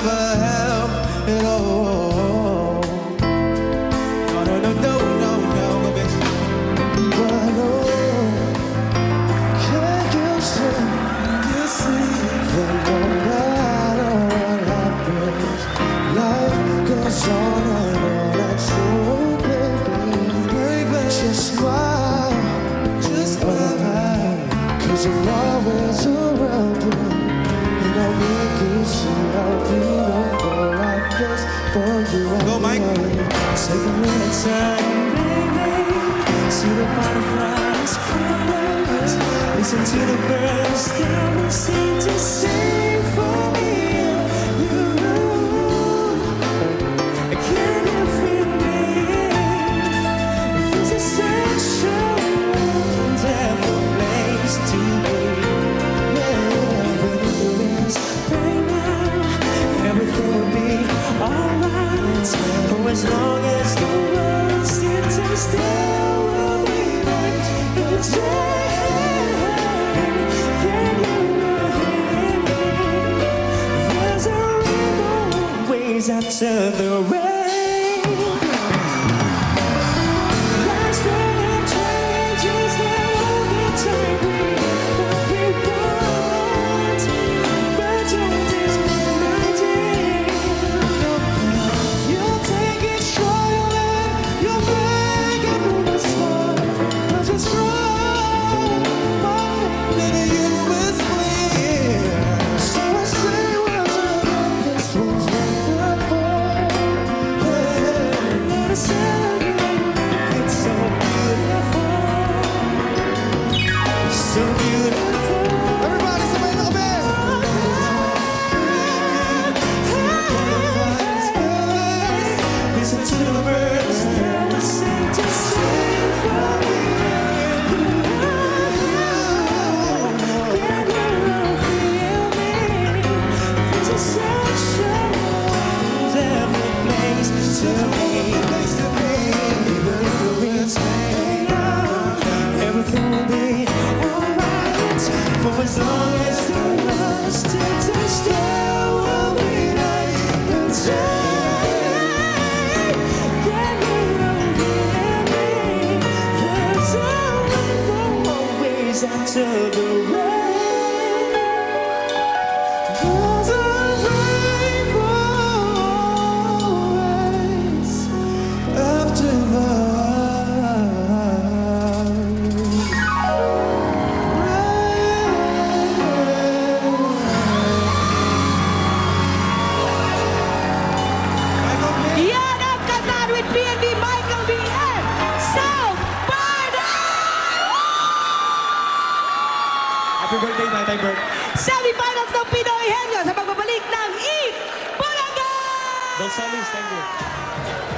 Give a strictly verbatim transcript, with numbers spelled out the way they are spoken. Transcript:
never have it all. No, no, no, no, no, no, bitch. But oh, can you see, you see that no matter what happens, life goes on and on. That's true, baby, baby. Just smile, just smile, 'cause I'm always around you. I'll make you see how beautiful life is for you. Go, Mike. Take a minute time, baby. See the butterflies, colors. Listen to the birds that will seem to sing for me and you. Can you feel me? It's a special, wonderful place to be. Everything will be alright. For as long as the world sits and still, we'll be right in time. Can you hear me? There's a rainbow ways after the rain. Life's turning changes that all the time. What we want, but don't is as long as the world stands and still, we'll be right in time. Can you hear me? There's a rainbow always after the rain. There's a rainbow always after the rain. Happy birthday, Tatay Bert. Semi-finals ng Pinoy Henyo sa pagbabalik ng Eat Bulaga! Don't thank you.